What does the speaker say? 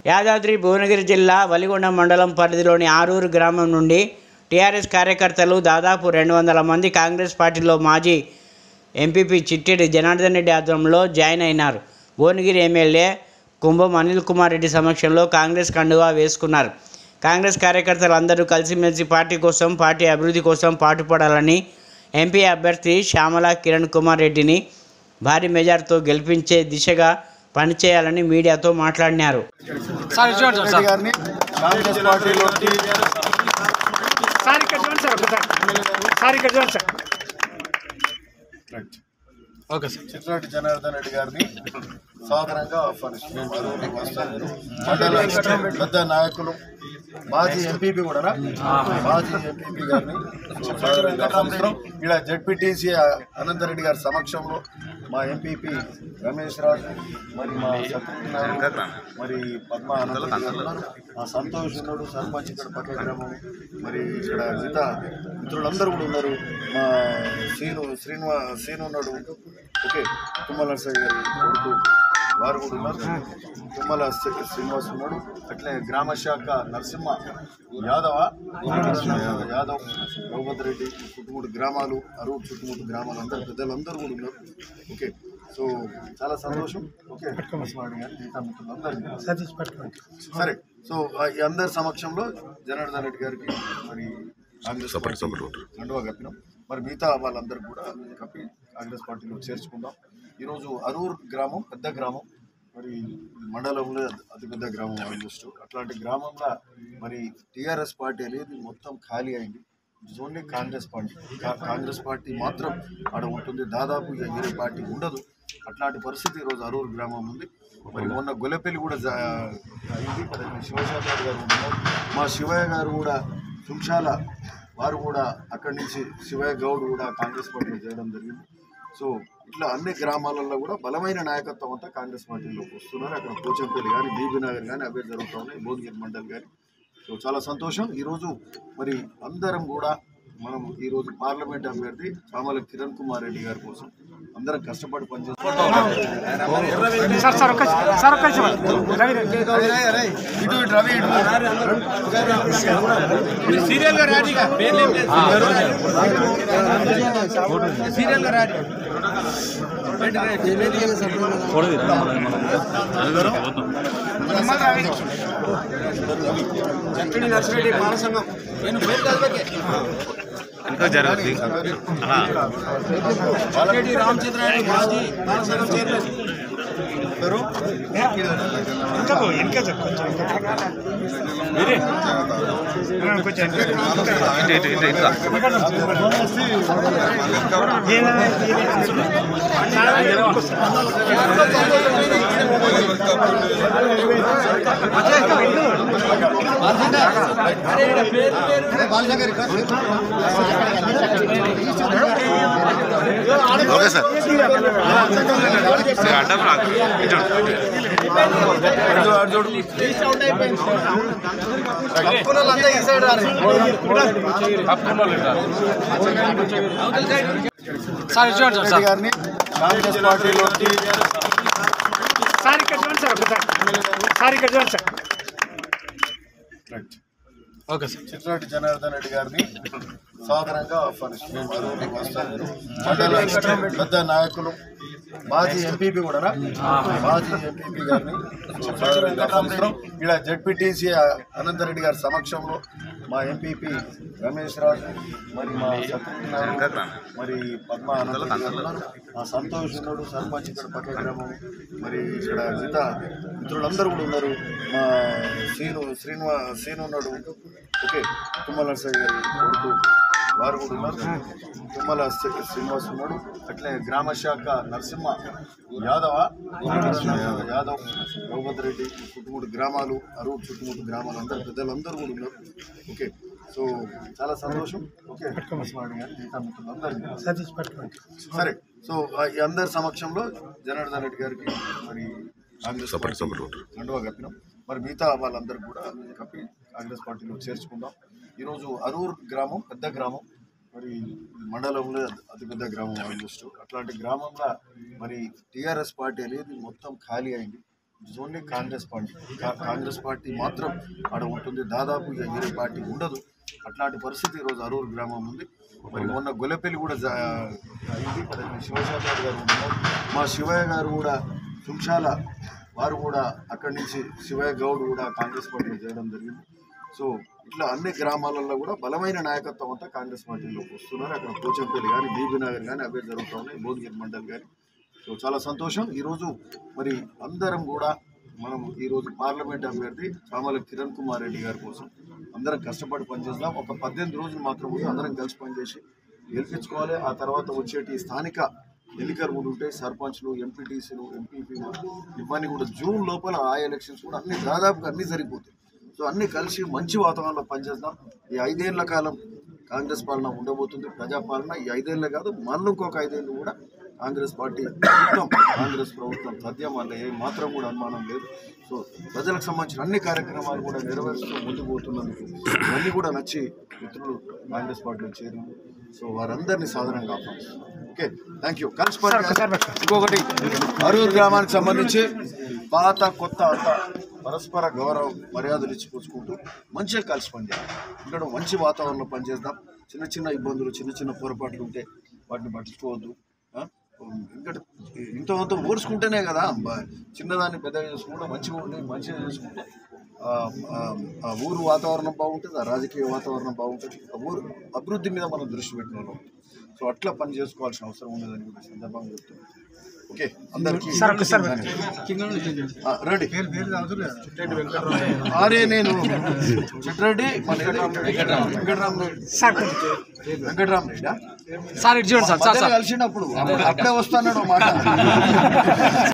యాదాద్రి భువనగిరి జిల్లా వలిగొండ మండలం పరిధిలోని ఆరూరు గ్రామం నుండి టీఆర్ఎస్ కార్యకర్తలు దాదాపు 200 మంది కాంగ్రెస్ పార్టీలో మాజీ ఎంపీపీ చిట్టెడి జనార్దన్ రెడ్డి ఆధ్వర్యంలో జాయిన్ అయినారు. భువనగిరి ఎమ్మెల్యే కుంభం అనిల్ కుమార్ రెడ్డి సమక్షంలో కాంగ్రెస్ కండువా వేసుకున్నారు. కాంగ్రెస్ కార్యకర్తలు అందరూ కలిసిమెలిసి పార్టీ కోసం, పార్టీ అభివృద్ధి కోసం పాటుపడాలని, ఎంపీ అభ్యర్థి శ్యామల కిరణ్ కుమార్ రెడ్డిని భారీ మెజార్టీతో గెలిపించే దిశగా పనిచేయాలని మీడియాతో మాట్లాడినారు. చిట్రాటి జనార్దన్ రెడ్డి గారిని సాధారణంగా ఆహ్వానిస్తున్నారు. పెద్ద నాయకులు మాజీ ఎంపీపీ కూడా మాజీ ఎంపీపీ గారిని సాధారణంగా ఆహ్వానిస్తున్నాం. ఇక్కడ జెడ్పీటీసీ అనంతరెడ్డి గారి సమక్షంలో మా ఎంపీపీ రమేష్ రాజు, మరి మా సత్యనారాయణ, మరి పద్మ మా సంతోష్ ఉన్నాడు, సర్పంచ్ ఇక్కడ పక్క గ్రామం, మరి ఇక్కడ మిగతా మిత్రులందరూ కూడా ఉన్నారు. మా శ్రీను ఉన్నాడు. ఓకే, తుమ్మల నర్సయ్య గారి కొడుకు వారు కూడా ఉన్నారు. తుమ్మల శ్రీనివాస్ ఉన్నాడు. అట్లే గ్రామ శాఖ నరసింహ యాదవ్, రఘుపతి రెడ్డి, చుట్టుముట్టు గ్రామాలు, అరువు చుట్టుముట్టు గ్రామాలు అందరూ పెద్దలందరూ కూడా ఉన్నారు. ఓకే, సో చాలా సంతోషం. ఓకే, మిగతా మిత్రులందరూ సరే. సో ఈ అందరి సమక్షంలో జనార్దన్ రెడ్డి గారికి మరి కాంగ్రెస్ కండువా కప్పినాం. మరి మిగతా వాళ్ళందరూ కూడా కప్పి కాంగ్రెస్ పార్టీలో చేర్చుకుందాం. ఈరోజు అరూర్ గ్రామం పెద్ద గ్రామం, మరి మండలంలో అతిపెద్ద గ్రామం ఆల్మోస్ట్. అట్లాంటి గ్రామంలో మరి టీఆర్ఎస్ పార్టీ అనేది మొత్తం ఖాళీ అయింది. It's only Congress party. Congress party మాత్రం ఆడ ఉంటుంది, దాదాపు వేరే పార్టీ ఉండదు. అట్లాంటి పరిస్థితి ఈరోజు అరూర్ గ్రామం ఉంది. మరి మొన్న గొల్లపల్లి కూడా అయింది. శివశాఖ గారు ఉన్నారు, మా శివయ్య గారు కూడా సుంశాల వారు కూడా అక్కడి నుంచి శివయ్య గౌడ్ కూడా కాంగ్రెస్ పార్టీలో చేయడం జరిగింది. సో ఇట్లా అన్ని గ్రామాలలో కూడా బలమైన నాయకత్వం అంతా కాంగ్రెస్ పార్టీలోకి వస్తున్నారు. అక్కడ పోచంపల్లి కానీ, బీబీనగర్ కానీ అవే జరుగుతూ ఉన్నాయి, భువనగిరి మండల్ కానీ. సో చాలా సంతోషం. ఈరోజు మరి అందరం కూడా మనం ఈరోజు పార్లమెంట్ అభ్యర్థి శ్యామల కిరణ్ కుమార్ రెడ్డి గారి కోసం అందరం కష్టపడి పనిచేస్తాం. నర్సిరెడ్డి బాల సంఘం ఇంకా జరుగుతుంది. రామచంద్రారెడ్డి మాజీ బాల సంఘం చైర్మన్ ఓకే సార్. గారిని కాంగ్రెస్ పార్టీలో ఓకే సార్. చిట్రాటి జనార్దన్ రెడ్డి గారిని సాధారణంగా ఆహ్వానిస్తున్నారు. పెద్ద నాయకులు మాజీ ఎంపీపీ కూడా మాజీ ఎంపీపీ గారిని సాధారణంగా ఆహ్వానిస్తున్నాం. ఇక్కడ జెడ్పీటీసీ అనంతరెడ్డి గారి సమక్షంలో మా ఎంపీపీ రమేష్ రాజు, మరి మా సత్యనారాయణ, మరి పద్మ మా సంతోష్ ఉన్నాడు, సర్పంచ్ ఇక్కడ పక్క గ్రామం, మరి ఇక్కడ మిగతా మిత్రులందరూ కూడా ఉన్నారు. మా శ్రీను ఉన్నాడు. ఓకే, తుమ్మల నర్సయ్య గారి కొడుకు వారు కూడా ఉన్నారు. తుమ్మల శ్రీనివాస్ ఉన్నాడు. అట్లే గ్రామ శాఖ నరసింహ యాదవ్, రఘుపతి రెడ్డి, చుట్టుముట్టు గ్రామాలు, అరువు చుట్టుముట్టు గ్రామాలు అందరూ పెద్దలందరూ కూడా ఉన్నారు. ఓకే, సో చాలా సంతోషం. ఓకే, మిగతా మిత్రులందరూ సరే. సో ఈ అందరి సమక్షంలో జనార్దన్ రెడ్డి గారికి మరి కాంగ్రెస్ కండువా కప్పినాం. మరి మిగతా వాళ్ళందరూ కూడా కప్పి కాంగ్రెస్ పార్టీలో చేర్చుకుందాం. ఈరోజు అరూర్ గ్రామం పెద్ద గ్రామం, మరి మండలంలో అతిపెద్ద గ్రామం ఆల్మోస్ట్. అట్లాంటి గ్రామంలో మరి టీఆర్ఎస్ పార్టీ అనేది మొత్తం ఖాళీ అయింది. It's only Congress party. Congress party మాత్రం ఆడ ఉంటుంది, దాదాపు ఇక వేరే పార్టీ ఉండదు. అట్లాంటి పరిస్థితి ఈరోజు అరూరు గ్రామం ఉంది. మరి మొన్న గొల్లపల్లి కూడా అయింది. శివశాఖర్ గారు ఉన్నారు, మా శివయ్య గారు కూడా సుంశాల వారు కూడా అక్కడి నుంచి శివయ్య గౌడ్ కూడా కాంగ్రెస్ పార్టీలో చేయడం జరిగింది. సో ఇట్లా అన్ని గ్రామాలలో కూడా బలమైన నాయకత్వం అంతా కాంగ్రెస్ పార్టీలోకి వస్తున్నారు. అక్కడ పోచంపల్లి కానీ, బీబీనగర్ కానీ అవే జరుగుతూ ఉన్నాయి, భువనగిరి మండల్ కానీ. సో చాలా సంతోషం. ఈరోజు మరి అందరం కూడా మనం ఈరోజు పార్లమెంట్ అభ్యర్థి చామల కిరణ్ కుమార్ రెడ్డి గారి కోసం అందరం కష్టపడి పనిచేద్దాం. ఒక 18 రోజులు మాత్రం అందరం కలిసి పనిచేసి గెలిపించుకోవాలి. ఆ తర్వాత వచ్చేటి స్థానిక ఎన్నికలు కూడా ఉంటాయి, సర్పంచ్లు, ఎంపీటీసీలు, ఎంపీపీలు, ఇవన్నీ కూడా జూన్ లోపల ఆ ఎలక్షన్స్ కూడా అన్ని దాదాపుగా అన్నీ సరిపోతాయి. సో అన్నీ కలిసి మంచి వాతావరణంలో పనిచేద్దాం. ఈ 5 ఏళ్ల కాలం కాంగ్రెస్ పాలన ఉండబోతుంది, ప్రజాపాలన. ఈ 5 ఏళ్ళే కాదు, మళ్ళీ ఇంకొక 5 ఏళ్ళు కూడా కాంగ్రెస్ పార్టీ ప్రభుత్వం, కాంగ్రెస్ ప్రభుత్వం సత్యం వల్ల ఏ మాత్రం కూడా అనుమానం లేదు. సో ప్రజలకు సంబంధించిన అన్ని కార్యక్రమాలు కూడా నెరవేరుస్తూ ముందుకు పోతున్నందుకు ఇవన్నీ కూడా నచ్చి మిత్రులు కాంగ్రెస్ పార్టీలో చేరింది. సో వారందరినీ సాధారణంగా ఆహ్వానిస్తున్నాం. Okay, thank you. Congress party ఇంకొకటి అరూరు గ్రామానికి సంబంధించి పాత కొత్త అంతా పరస్పర గౌరవ మర్యాదలు ఇచ్చిపుచ్చుకుంటూ మంచిగా కలిసి పనిచేయాలి. ఇక్కడ మంచి వాతావరణంలో పనిచేద్దాం. చిన్న చిన్న ఇబ్బందులు, చిన్న చిన్న పొరపాట్లు ఉంటే వాటిని పట్టించుకోవద్దు. ఎందుకంటే ఇంత ఓర్చుకుంటేనే కదా చిన్నదాన్ని పెద్దగా చేసుకుంటే మంచిగా ఉండి మంచిగా చేసుకుంటే ఆ ఊరు వాతావరణం బాగుంటుంది, ఆ రాజకీయ వాతావరణం బాగుంటుంది, ఆ ఊరు అభివృద్ధి మీద మనం దృష్టి పెట్టిన వాళ్ళం. సో అట్లా పని చేసుకోవాల్సిన అవసరం ఉండదని కూడా సందర్భంగా చెప్తున్నాను. ఓకే, అందరికీ రెడీ. అరే నేను చిట్రెడ్డి వెంకటరామ్ రెడ్డి సార్ కలిసినప్పుడు అప్పుడే వస్తాను మాట.